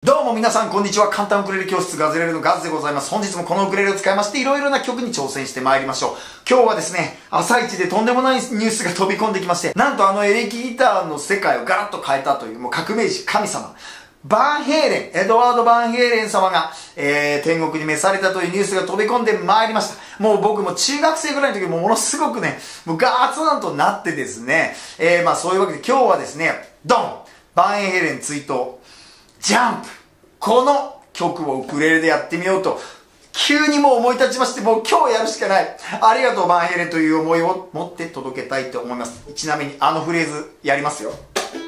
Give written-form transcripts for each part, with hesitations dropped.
どうも皆さんこんにちは。簡単ウクレレ教室ガズレレのガズでございます。本日もこのウクレレを使いましていろいろな曲に挑戦してまいりましょう。今日はですね、朝一でとんでもないニュースが飛び込んできまして、なんとエレキギターの世界をガラッと変えたというもう革命児神様。バンヘイレン、エドワード・バンヘイレン様が、天国に召されたというニュースが飛び込んでまいりました。もう僕も中学生ぐらいの時もものすごくね、もうガーツなんとなってですね、そういうわけで今日はですね、ドンバンヘイレン追悼ジャンプ、この曲をウクレレでやってみようと急にもう思い立ちまして、もう今日やるしかない、ありがとうバンヘイレンという思いを持って届けたいと思います。ちなみにフレーズやりますよ。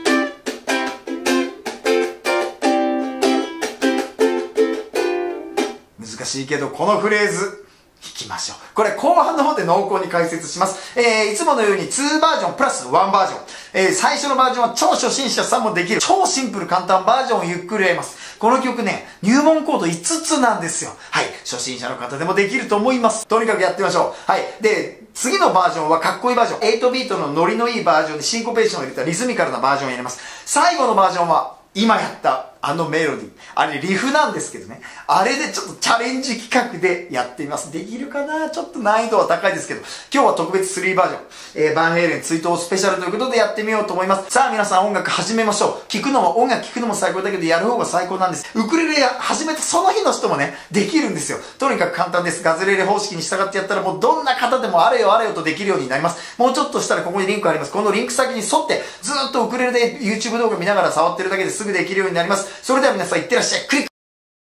難しいけどこのフレーズ弾きましょう。これ後半の方で濃厚に解説します。いつものように2バージョンプラス1バージョン。最初のバージョンは超初心者さんもできる超シンプル簡単バージョンをゆっくりやります。この曲ね、入門コード5つなんですよ。はい。初心者の方でもできると思います。とにかくやってみましょう。はい。で、次のバージョンはかっこいいバージョン。8ビートのノリのいいバージョンでシンコペーションを入れたリズミカルなバージョンをやります。最後のバージョンは今やったメロディー。あれリフなんですけどね。あれでちょっとチャレンジ企画でやってみます。できるかな？ちょっと難易度は高いですけど、今日は特別3バージョン。バンヘイレン追悼スペシャルということでやってみようと思います。さあ皆さん音楽始めましょう。音楽聴くのも最高だけどやる方が最高なんです。ウクレレ始めたその日の人もね、できるんですよ。とにかく簡単です。ガズレレ方式に従ってやったらもうどんな方でもあれよあれよとできるようになります。もうちょっとしたらここにリンクあります。このリンク先に沿ってずっとウクレレで YouTube 動画見ながら触ってるだけですぐできるようになります。それでは皆さんいってらっしゃい。クリック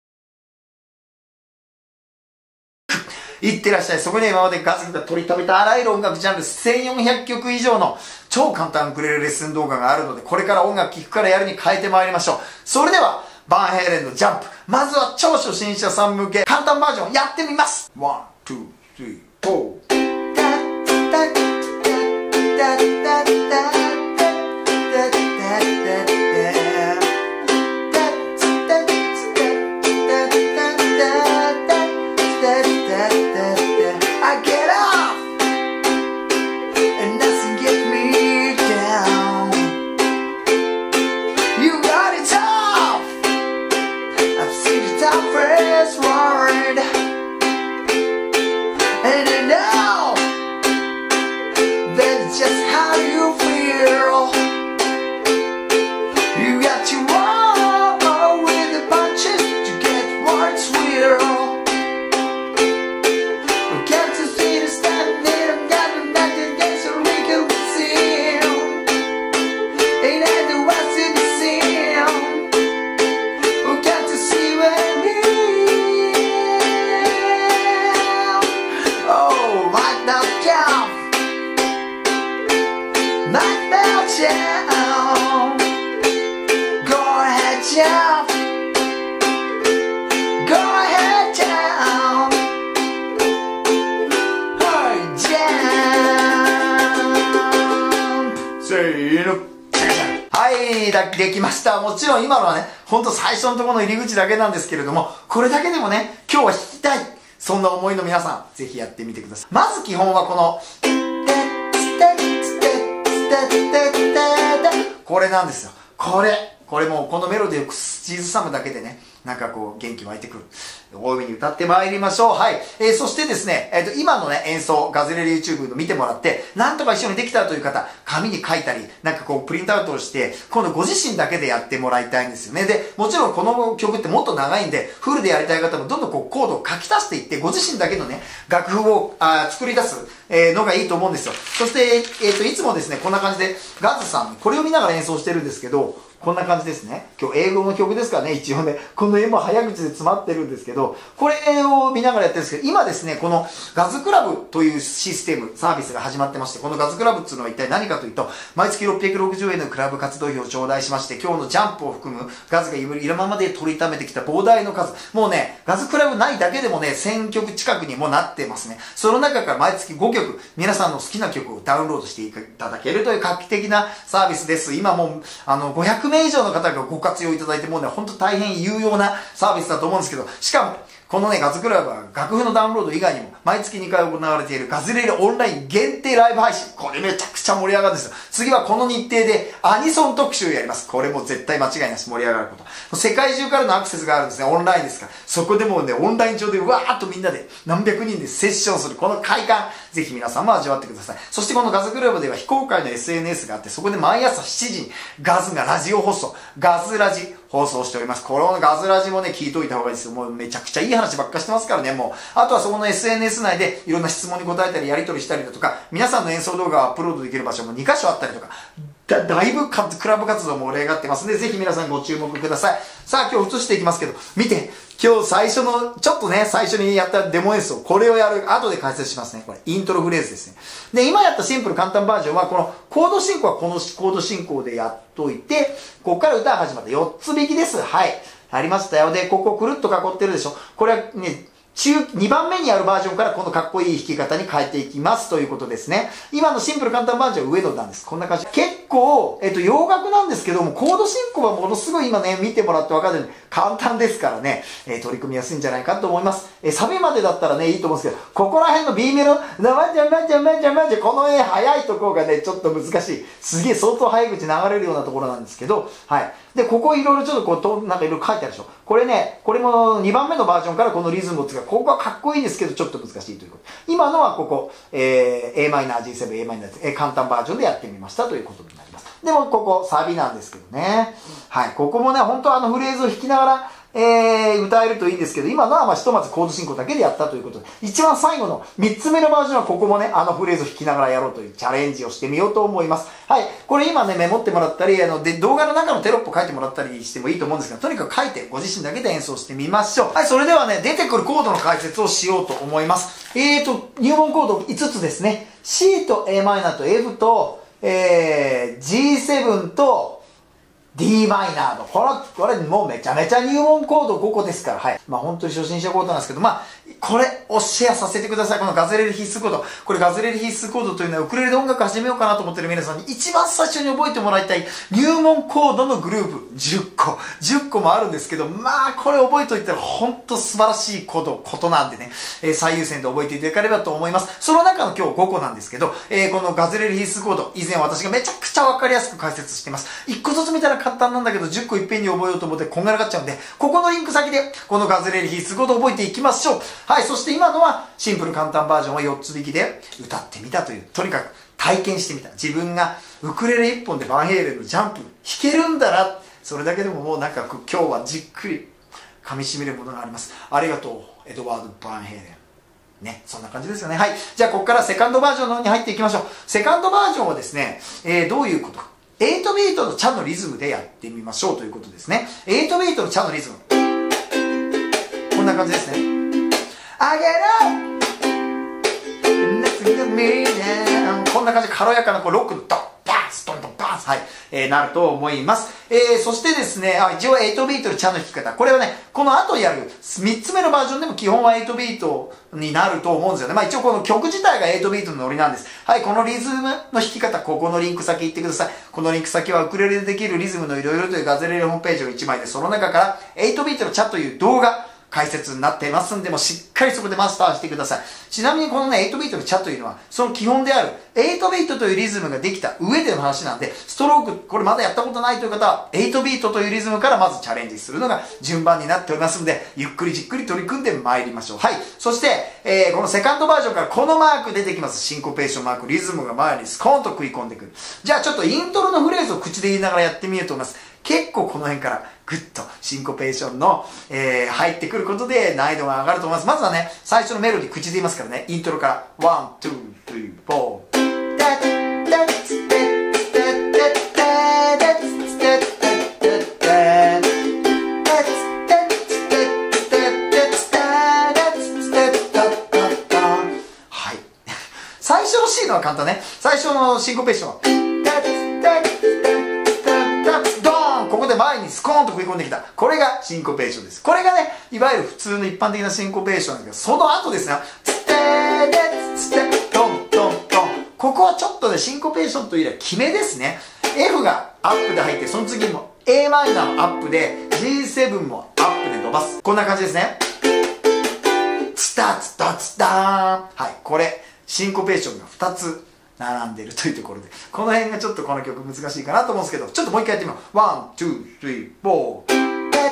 いってらっしゃい。そこには今までガズが取りためたあらゆる音楽ジャンル1400曲以上の超簡単ウクレレレッスン動画があるので、これから音楽聴くからやるに変えてまいりましょう。それではバンヘイレンのジャンプ、まずは超初心者さん向け簡単バージョンやってみます。1、2、3、4。はい、できました。もちろん今のはね、ほんと最初のところの入り口だけなんですけれども、これだけでもね、今日は弾きたい、そんな思いの皆さん、ぜひやってみてください。まず基本はこのこれなんですよ。これもうこのメロディーを口ずさむだけでね、なんかこう元気湧いてくる。大いに歌ってまいりましょう。はい。そしてですね、今のね、演奏、ガズレレ YouTube の見てもらって、なんとか一緒にできたという方、紙に書いたり、なんかこうプリントアウトをして、今度ご自身だけでやってもらいたいんですよね。で、もちろんこの曲ってもっと長いんで、フルでやりたい方もどんどんこうコードを書き足していって、ご自身だけのね、楽譜を作り出すのがいいと思うんですよ。そして、いつもですね、こんな感じで、ガズさん、これを見ながら演奏してるんですけど、こんな感じですね。今日英語の曲ですからね、一応ね、この絵も早口で詰まってるんですけど、これを見ながらやってるんですけど、今ですね、このガズクラブというシステム、サービスが始まってまして、このガズクラブっていうのは一体何かというと、毎月660円のクラブ活動費を頂戴しまして、今日のジャンプを含むガズが今まで取りためてきた膨大の数、もうね、ガズクラブないだけでもね、1000曲近くにもなってますね。その中から毎月5曲、皆さんの好きな曲をダウンロードしていただけるという画期的なサービスです。今もう、500名以上の方がご活用いただいて、もうね、ほんと大変有用なサービスだと思うんですけど、しかも、 このね、ガズクラブは楽譜のダウンロード以外にも、毎月2回行われているガズレレオンライン限定ライブ配信。これめちゃくちゃ盛り上がるんですよ。次はこの日程でアニソン特集やります。これも絶対間違いなし盛り上がること。世界中からのアクセスがあるんですね。オンラインですから。そこでもうね、オンライン上でわーっとみんなで何百人でセッションするこの快感。ぜひ皆さんも味わってください。そしてこのガズクラブでは非公開の SNS があって、そこで毎朝7時にガズがラジオ放送、ガズラジ放送しております。このガズラジもね、聞いといた方がいいですよ。もうめちゃくちゃいい話ばっかしてますからね、もう。あとはそこの SNS 内でいろんな質問に答えたりやり取りしたりだとか、皆さんの演奏動画をアップロードできる場所も2箇所あったりとか、だいぶクラブ活動も盛り上がってますので、ぜひ皆さんご注目ください。さあ、今日映していきますけど、見て、今日最初の、ちょっとね、最初にやったデモ演奏、これをやる、後で解説しますね。これ、イントロフレーズですね。で、今やったシンプル簡単バージョンは、このコード進行はこのコード進行でやっといて、ここから歌が始まった4つ弾きです。はい。ありましたよ。で、ここくるっと囲ってるでしょ。これはね、2番目にやるバージョンからこのかっこいい弾き方に変えていきますということですね。今のシンプル簡単バージョンは上の段です。こんな感じ。結構、洋楽なんですけども、コード進行はものすごい今ね、見てもらってわかるように簡単ですからね、取り組みやすいんじゃないかと思います。サビまでだったらね、いいと思うんですけど、ここら辺の B メロ、まじゃまじゃまじゃまじゃ、この速いところがね、ちょっと難しい。すげえ相当早口流れるようなところなんですけど、はい。で、ここいろいろちょっとこう、なんかいろいろ書いてあるでしょ。これね、これも2番目のバージョンからこのリズムを使う。ここはかっこいいんですけど、ちょっと難しいということ。今のはここ、a マイナー G7、a マイナー、簡単バージョンでやってみましたということになります。でも、ここ、サビなんですけどね。はい。ここもね、本当はフレーズを弾きながら、歌えるといいんですけど、今のはひとまずコード進行だけでやったということで、一番最後の3つ目のバージョンはここもね、フレーズを弾きながらやろうというチャレンジをしてみようと思います。はい。これ今ね、メモってもらったり、で、動画の中のテロップ書いてもらったりしてもいいと思うんですけど、とにかく書いてご自身だけで演奏してみましょう。はい、それではね、出てくるコードの解説をしようと思います。入門コード5つですね。C と a マイナーと F と、G7 と、D マイナーの、これもうめちゃめちゃ入門コード5個ですから、はい。まあ本当に初心者コードなんですけど、まあ、これをシェアさせてください。このガズレレ必須コード。これガズレレ必須コードというのはウクレレで音楽始めようかなと思ってる皆さんに一番最初に覚えてもらいたい入門コードのグループ10個もあるんですけど、まあこれ覚えておいたら本当素晴らしいことなんでね、最優先で覚えていただければと思います。その中の今日5個なんですけど、このガズレレ必須コード、以前私がめちゃくちゃわかりやすく解説しています。1個ずつ見たら簡単なんだけど10個いっぺんに覚えようと思ってこんがらがっちゃうんで、ここのリンク先でこのガズレレ必須コードを覚えていきましょう。はい、そして今のはシンプル簡単バージョンは4つ弾きで歌ってみたという、とにかく体験してみた。自分がウクレレ1本でバンヘイレンのジャンプ弾けるんだな、それだけでももうなんか今日はじっくり噛み締めるものがあります。ありがとうエドワード・バンヘイレンね、そんな感じですよね。はい。じゃあ、ここからセカンドバージョンの方に入っていきましょう。セカンドバージョンはですね、どういうことか。8ビートのチャのリズムでやってみましょうということですね。8ビートのチャのリズム。こんな感じですね。I get up! Nothing to me now. こんな感じで軽やかなロックのドン、バース、ドンドン、バース、はい、なると思います。そしてですね、一応8ビートのチャの弾き方。これはね、この後やる3つ目のバージョンでも基本は8ビートになると思うんですよね。まあ一応この曲自体が8ビートのノリなんです。はい、このリズムの弾き方、ここのリンク先行ってください。このリンク先はウクレレでできるリズムのいろいろというガズレレホームページの1枚で、その中から8ビートのチャという動画、解説になっていますんで、もうしっかりそこでマスターしてください。ちなみにこのね、8ビートのチャというのは、その基本である8ビートというリズムができた上での話なんで、ストローク、これまだやったことないという方は、8ビートというリズムからまずチャレンジするのが順番になっておりますので、ゆっくりじっくり取り組んでまいりましょう。はい。そして、このセカンドバージョンからこのマーク出てきます。シンコペーションマーク、リズムが前にスコーンと食い込んでくる。じゃあちょっとイントロのフレーズを口で言いながらやってみようと思います。結構この辺からグッとシンコペーションの、入ってくることで難易度が上がると思います。まずはね、最初のメロディー口で言いますからね、イントロから、1、2、3、4。はい。最初の C のは簡単ね。最初のシンコペーションは、ここで前にスコーンと食い込んできた。これがシンコペーションです。これがね、いわゆる普通の一般的なシンコペーションなんですけど、その後ですね、トントントン。ここはちょっとね、シンコペーションというよりは決めですね。F がアップで入って、その次も a マイナーもアップで、G7 もアップで伸ばす。こんな感じですね。 スタッツダツダーン。はい、これシンコペーションが2つ並んでいるというところで、この辺がちょっとこの曲難しいかなと思うんですけど、ちょっともう一回やってみよう。ワン、ツー、スリー、フォー。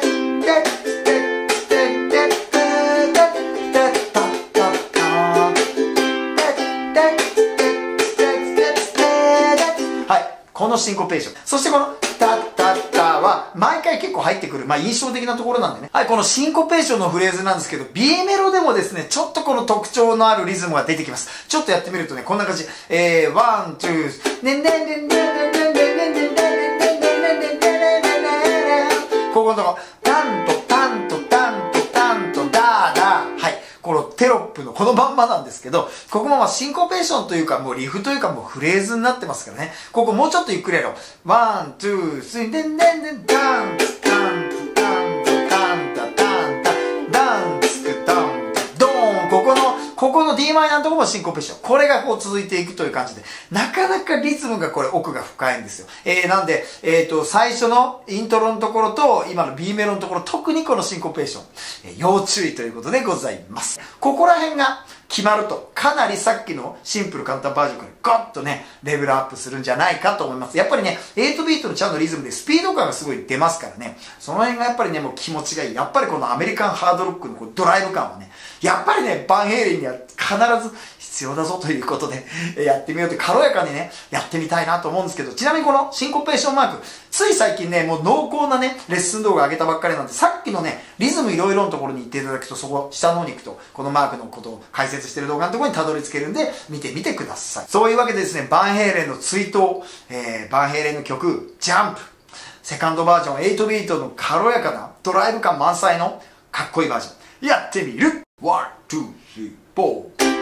はい、このシンコペーション。そしてこのタッタッタは毎回結構入ってくる、印象的なところなんでね。はい、このシンコペーションのフレーズなんですけど、B メロでもですね、ちょっとこの特徴のあるリズムが出てきます。ちょっとやってみるとね、こんな感じ。ワン、ツー、ねんねんねんねんねんねんねんねんねんねんねんねん。ここのとこ、タンとタンとタンとタンとダーダー。はい。このテロップのこのまんまなんですけど、ここもシンコペーションというか、もうリフというか、もうフレーズになってますからね。ここもうちょっとゆっくりやろう。ワン、ツー、スリー、でんでんでん、ダン、ダン、ダン、ダン、ダン、ダン、ダン、ダン、ドーン。ここの d マイナーのところもシンコペーション。これがこう続いていくという感じで、なかなかリズムがこれ奥が深いんですよ。なんで、最初のイントロのところと、今の B メロのところ、特にこのシンコペーション、要注意ということでございます。ここら辺が決まると、かなりさっきのシンプル簡単バージョンからガッとね、レベルアップするんじゃないかと思います。やっぱりね、8ビートのちゃんとリズムでスピード感がすごい出ますからね、その辺がやっぱりね、もう気持ちがいい。やっぱりこのアメリカンハードロックのこうドライブ感はね、やっぱりね、バンヘイレンには必ず必要だぞということで、やってみようと軽やかにね、やってみたいなと思うんですけど、ちなみにこのシンコペーションマーク、つい最近ね、もう濃厚なね、レッスン動画上げたばっかりなんで、さっきのね、リズムいろいろのところに行っていただくと、そこ、下の方に行くと、このマークのことを解説してる動画のところにたどり着けるんで、見てみてください。そういうわけでですね、バンヘイレンの追悼、バンヘイレンの曲、ジャンプ、セカンドバージョン、8ビートの軽やかな、ドライブ感満載の、かっこいいバージョン、やってみる。ワン、ツー、スリー、フォー。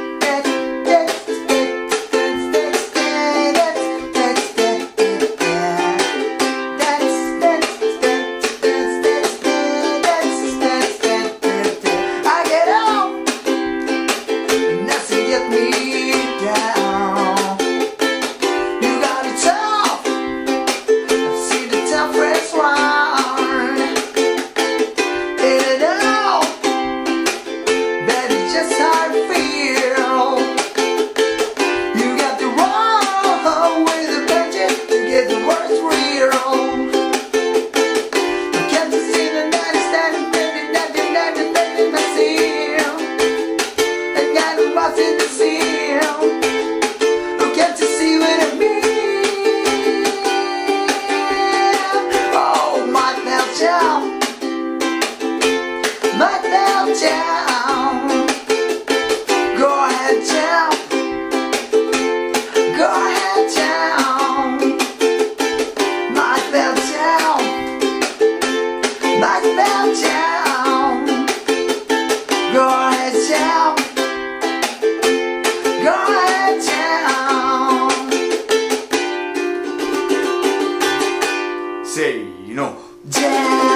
せーの、じゃー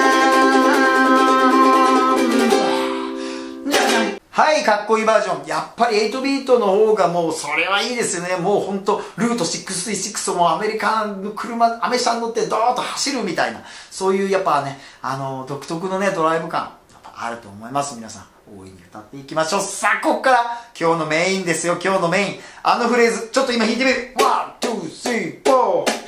ん。はい、かっこいいバージョン。やっぱり8ビートの方がもう、それはいいですよね。もうほんと、ルート66をもうアメリカの車、アメ車に乗ってドーッと走るみたいな、そういうやっぱね、独特のね、ドライブ感、やっぱあると思います、皆さん。大いに歌っていきましょう。さあ、ここから、今日のメインですよ、今日のメイン。あのフレーズ、ちょっと今弾いてみる。ワン、ツー、スリー、フォー。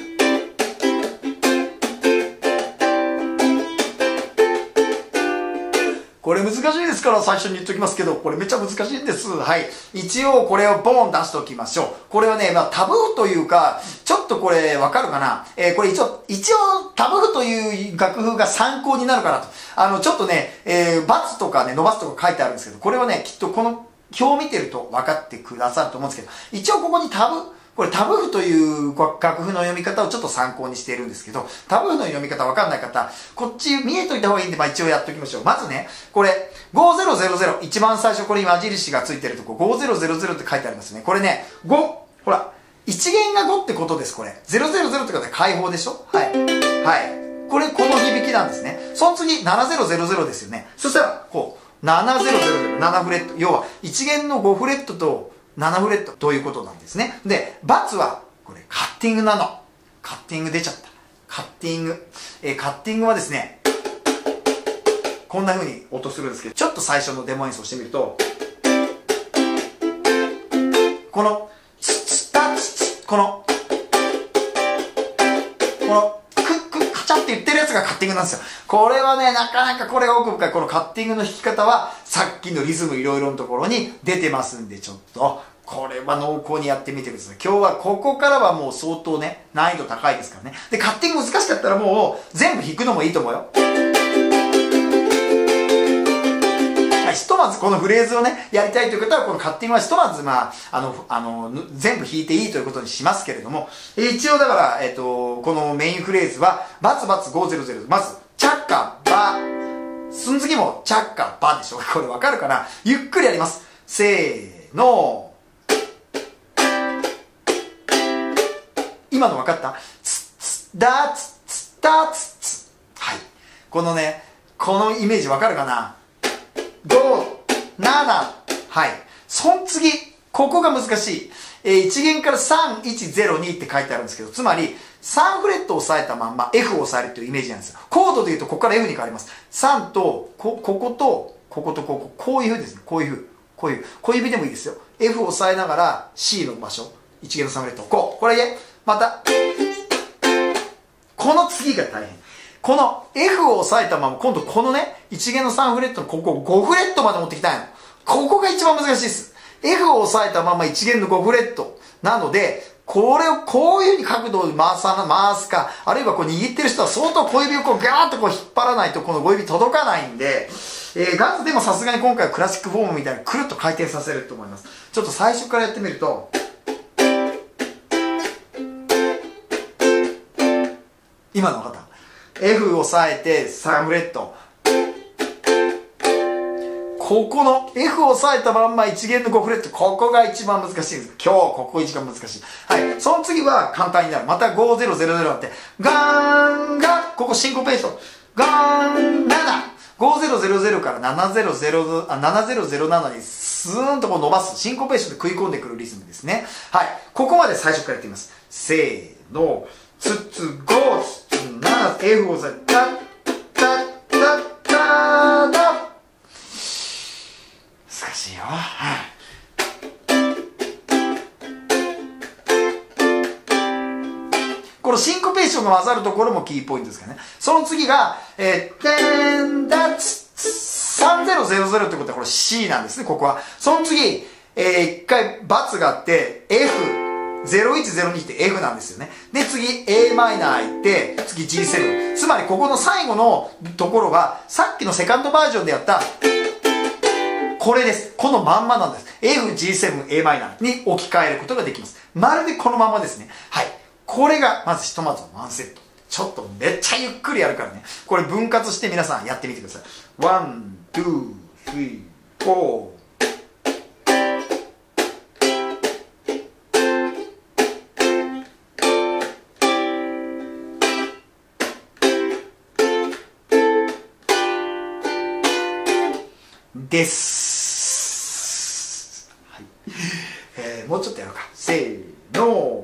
これ難しいですから最初に言っときますけど、これめっちゃ難しいんです。はい。一応これをボーン出しておきましょう。これはね、タブーというか、ちょっとこれわかるかな？これ一応タブーという楽譜が参考になるかなと。ちょっとね、バツとかね、伸ばすとか書いてあるんですけど、これはね、きっとこの表を見てると分かってくださると思うんですけど、一応ここにこれタブ譜という楽譜の読み方をちょっと参考にしているんですけど、タブ譜の読み方わかんない方、こっち見えといた方がいいんで、一応やっておきましょう。まずね、これ、5000、一番最初これ今矢印がついてるとこ、5000って書いてありますね。これね、5、ほら、1弦が5ってことです、これ。000ってことは開放でしょ？はい。はい。これ、この響きなんですね。その次、7000ですよね。そしたら、こう、7000、7フレット。要は、1弦の5フレットと、7フレットということなんですね。で、バツは、これ、カッティングなの。カッティング出ちゃった。カッティング。カッティングはですね、こんな風に音するんですけど、ちょっと最初のデモ演奏してみると、 この、ツツタツツ、この、カチャって言ってるやつがカッティングなんですよ。これはね、なかなかこれが奥深い。このカッティングの弾き方は、さっきのリズムいろいろのところに出てますんで、ちょっと、これは濃厚にやってみてください。今日はここからはもう相当ね、難易度高いですからね。で、カッティング難しかったらもう、全部弾くのもいいと思うよ。ひとまずこのフレーズをね、やりたいという方は、このカッティングはひとまず、全部弾いていいということにしますけれども、一応だから、このメインフレーズは、バツバツ500。まず、チャッカ、バ。その次も、チャッカ、バでしょ。これわかるかな？ゆっくりやります。せーの。今のわかった？ツッツッダツッツッダツッツッ。はい。このね、このイメージわかるかな？5、7、はい。その次、ここが難しい。1弦から3、1、0、2って書いてあるんですけど、つまり、3フレットを押さえたまんま F を押さえるというイメージなんですよ。コードで言うと、ここから F に変わります。3と、ここと、ここと、こういう風ですね。こういう風。こういう。小指でもいいですよ。F を押さえながら C の場所。1弦の3フレット。これで、また。この次が大変。この F を押さえたまま、今度このね、1弦の3フレットのここを5フレットまで持ってきたいの。ここが一番難しいです。F を押さえたまま1弦の5フレット。なので、これをこういう風に角度を回すか、あるいはこう握ってる人は相当小指をこうガーッとこう引っ張らないとこの5指届かないんで、ガンズでもさすがに今回はクラシックフォームみたいにくるっと回転させると思います。ちょっと最初からやってみると、今の分かった？ F を押さえて3フレット。ここの F を押さえたまんま1弦の5フレット。ここが一番難しいです。今日、ここ一番難しい。はい。その次は簡単になる。また5000あって。ガーンが、ここシンコペーション。ガーン7。5000から7007にスーンとこう伸ばす。シンコペーションで食い込んでくるリズムですね。はい。ここまで最初からやってみます。せーの。ツッツ5、ツッツ7、F を押さえて、タッタッタッタータッ。難しいよ。はい。このシンコペーションが混ざるところもキーポイントですからね。その次が、テンダツ3000ってことはこれ C なんですね、ここは。その次、一回×があって、F0102 って F なんですよね。で、次 a マイナー行って、次 G7。つまりここの最後のところが、さっきのセカンドバージョンでやった、これです。このまんまなんです。F、G7、a マイナーに置き換えることができます。まるでこのままですね。はい。これが、まずひとまずワンセット。ちょっとめっちゃゆっくりやるからね。これ分割して皆さんやってみてください。ワン、ツー、スリー、フォー。です。はい。もうちょっとやろうか。せーの。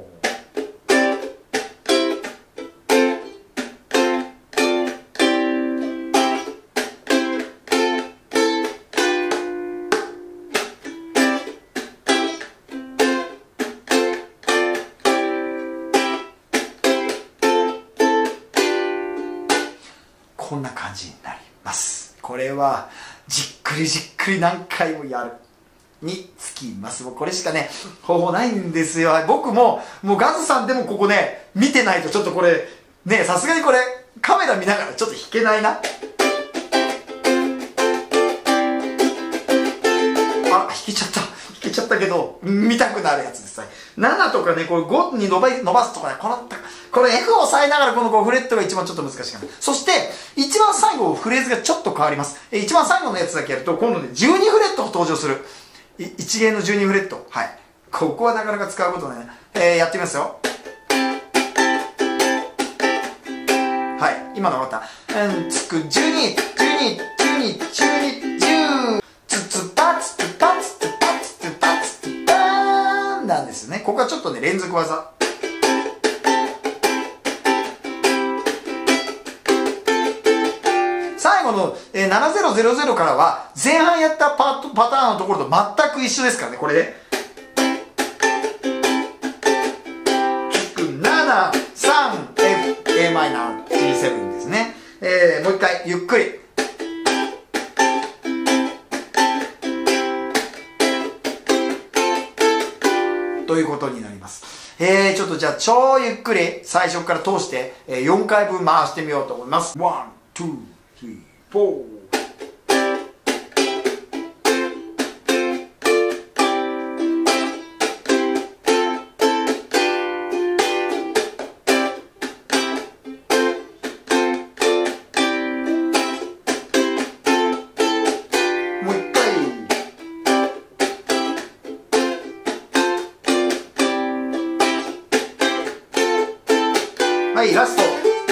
こんな感じになります。これはじっくり何回もやるにつきます。もうこれしかね方法ないんですよ。僕もガズさんでもここね見てないとちょっとこれね、さすがにこれカメラ見ながらちょっと弾けないな。あ、弾けちゃったけど見たくなるやつです。7とかね、これ5に伸ばすとかね、これ F を押さえながらこの5フレットが一番ちょっと難しいかな。そして一番最後フレーズがちょっと変わります。一番最後のやつだけやると今度ね12フレットが登場する。1弦の12フレット。はい。ここはなかなか使うことね。やってみますよ。はい。今の終わった。つく12、12、12、12、10。つつぱつつぱつつぱつつぱつつぱーんなんですよね。ここはちょっとね、連続技。最後の7000からは前半やったパターンのところと全く一緒ですからね、これで。 G7 ですね。もう一回ゆっくり。ということになります。ちょっとじゃあ超ゆっくり最初から通して、4回分回してみようと思います。1、2、3、4。はい、ラスト。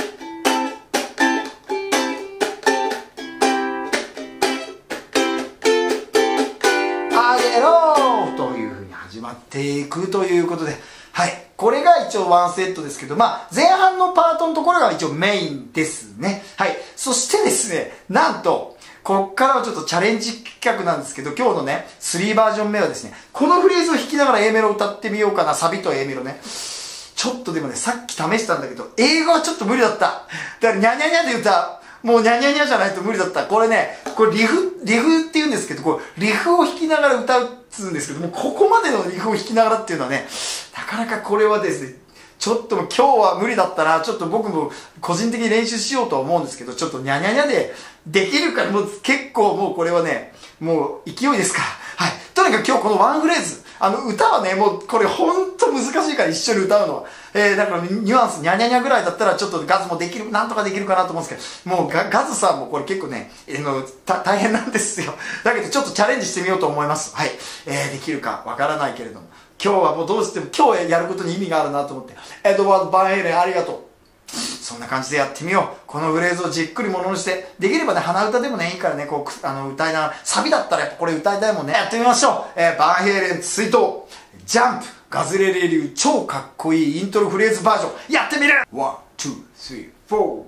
あげろーというふうに始まっていくということで、はい、これが一応ワンセットですけど、まあ前半のパートのところが一応メインですね。はい、そしてですね、なんとこっからはちょっとチャレンジ企画なんですけど、今日のね3バージョン目はですね、このフレーズを弾きながら A メロを歌ってみようかな。サビと A メロね。ちょっとでもね、さっき試したんだけど、英語はちょっと無理だった。だから、ニャニャニャで歌う。もうニャニャニャじゃないと無理だった。これね、これリフって言うんですけど、こう、リフを弾きながら歌うっつうんですけども、ここまでのリフを弾きながらっていうのはね、なかなかこれはですね、ちょっともう今日は無理だったな。ちょっと僕も個人的に練習しようとは思うんですけど、ちょっとニャニャニャでできるから、もう結構もうこれはね、もう勢いですから。はい。とにかく今日このワンフレーズ、歌はね、もうこれほんと難しいから一緒に歌うのは。だからニュアンス、ニャニャニャぐらいだったらちょっとガズもできる、なんとかできるかなと思うんですけど、もうガズさんもこれ結構ね、大変なんですよ。だけどちょっとチャレンジしてみようと思います。はい。できるかわからないけれども。今日はもうどうしても今日やることに意味があるなと思って。エドワード・バンヘイレンありがとう。そんな感じでやってみよう。このフレーズをじっくりものにして、できればね、鼻歌でもね、いいからね、こう、歌いながら、サビだったらやっぱこれ歌いたいもんね。やってみましょう。バンヘイレン追悼、ジャンプ、ガズレレ流超かっこいいイントロフレーズバージョン、やってみる !1、2、3、4。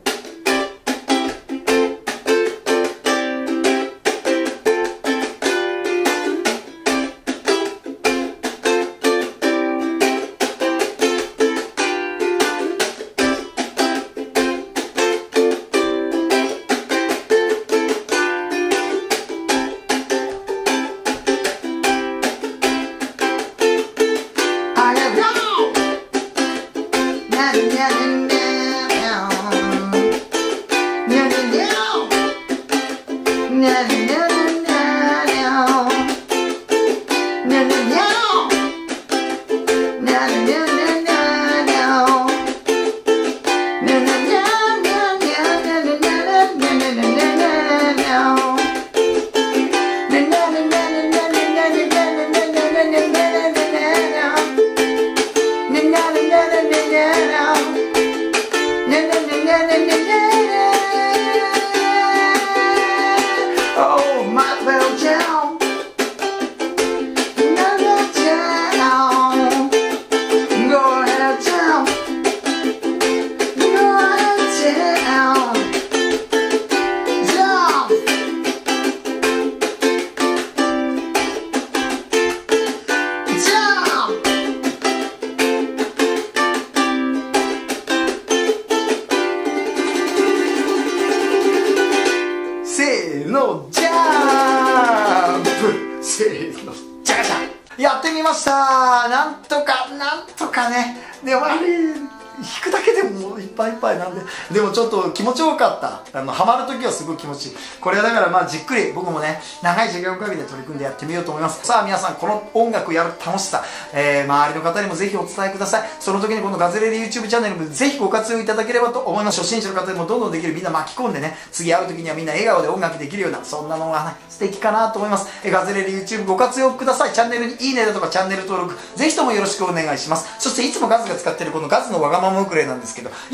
やってみました。なんとかね。でもあれ弾くだけでももういっぱいいっぱいなんで、でもちょっと気持ちよかった。ハマるときはすごい気持ちいい。これはだからまあじっくり僕もね、長い時間をかけて取り組んでやってみようと思います。さあ皆さん、この音楽やる楽しさ、周りの方にもぜひお伝えください。その時にこのガズレレ YouTube チャンネルもぜひご活用いただければと思います。初心者の方でもどんどんできる、みんな巻き込んでね、次会う時にはみんな笑顔で音楽できるような、そんなのが、ね、素敵かなと思います。ガズレレ YouTube ご活用ください。チャンネルにいいねだとかチャンネル登録、ぜひともよろしくお願いします。そしていつもガズが使っているこのガズのわがままウクレレなんですけど、今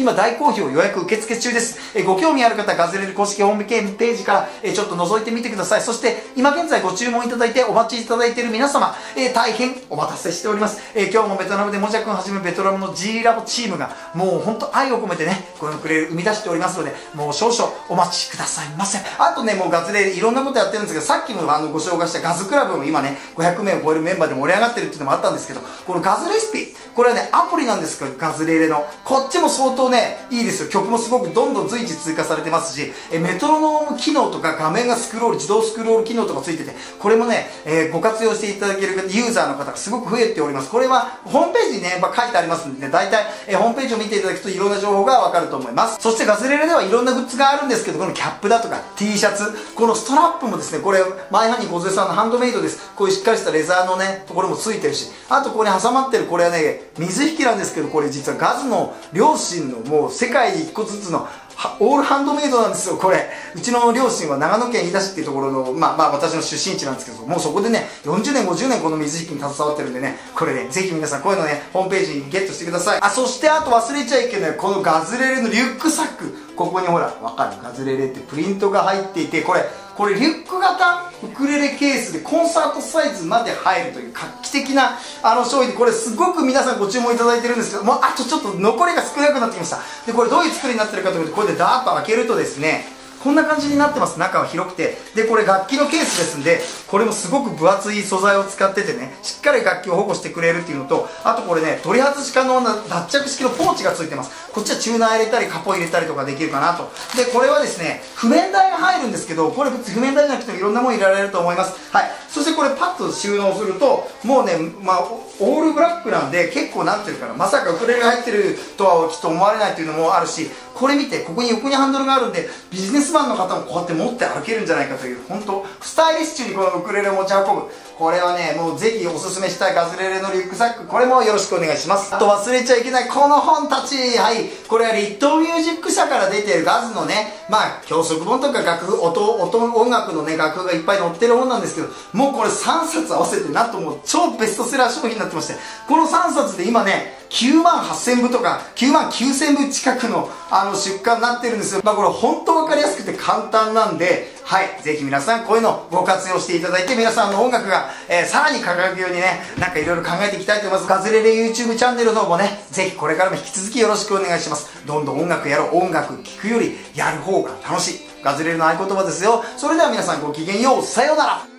今大好評予約受付中です。ご興味ある方、ガズレレ公式ホームページから、ちょっと覗いてみてください。そして、今現在ご注文いただいてお待ちいただいている皆様、大変お待たせしております。今日もベトナムでもじゃくんはじめベトナムの G ラボチームが、もう本当愛を込めてね、このウクレレ生み出しておりますので、もう少々お待ちくださいませ。あとね、もうガズレレいろんなことやってるんですけど、さっきもご紹介したガズクラブも今ね、500名を超えるメンバーで盛り上がってるっていうのもあったんですけど、このガズレシピ、これはね、アプリなんですけど、ガズレレの。こっちも相当ね、いいですよ。曲もすごくどんどん随時追加されてますし、メトロノーム機能とか画面がスクロール、自動スクロール機能とかついてて、これもね、ご活用していただけるユーザーの方がすごく増えております。これはホームページにね、書いてありますんでね、大体、ホームページを見ていただくといろんな情報がわかると思います。そしてガズレレではいろんなグッズがあるんですけど、このキャップだとか T シャツ、このストラップもですね、これ、マイハニー小杉さんのハンドメイドです。こういうしっかりしたレザーのね、ところもついてるし、あとここに挟まってるこれはね、水引きなんですけど、これ実はガズの両親のもう世界に1個ずつのオールハンドメイドなんですよ、これ。うちの両親は長野県飯田市っていうところの、私の出身地なんですけど、もうそこでね、40年、50年この水引きに携わってるんでね、これね、ぜひ皆さんこういうのね、ホームページにゲットしてください。そしてあと忘れちゃいけない、このガズレレのリュックサック。ここにほら、わかる？ガズレレってプリントが入っていて、これリュック型ウクレレケースでコンサートサイズまで入るという画期的な商品で、これすごく皆さんご注文いただいてるんですけど、もうあとちょっと残りが少なくなってきました。で、これどういう作りになってるかというと、これでダーッと開けるとですね、こんな感じになってます。中は広くて。で、これ楽器のケースですんで、これもすごく分厚い素材を使っててね、しっかり楽器を保護してくれるっていうのと、あとこれね、取り外し可能な脱着式のポーチがついてます。こっちはチューナー入れたり、カポ入れたりとかできるかなと。で、これはですね、譜面台が入るんですけど、これ別に譜面台じゃなくてもいろんなもの入れられると思います。はい。そしてこれパッと収納すると、もうね、オールブラックなんで、結構なんていうかな、まさかウクレレが入ってるとはきっと思われないっていうのもあるし、これ見て、ここに横にハンドルがあるんで、ビジネスマンの方もこうやって持って歩けるんじゃないかという、本当スタイリッシュにこのウクレレを持ち運ぶ。これはね、もうぜひおすすめしたいガズレレのリュックサック、これもよろしくお願いします。あと忘れちゃいけないこの本たち。はい。これはリットーミュージック社から出てるガズのね、教則本とか音楽のね、楽譜がいっぱい載ってる本なんですけど、もうこれ3冊合わせてなんともう超ベストセラー商品になってまして、この3冊で今ね、9万8000部とか9万9000部近くの出荷になってるんですよ。これ本当分かりやすくて簡単なんで、はい、ぜひ皆さんこういうのをご活用していただいて、皆さんの音楽が、さらに輝くようにね、なんかいろいろ考えていきたいと思います。ガズレレ YouTube チャンネルの方もね、ぜひこれからも引き続きよろしくお願いします。どんどん音楽やろう。音楽聴くよりやる方が楽しい。ガズレレの合言葉ですよ。それでは皆さんごきげんよう。さようなら。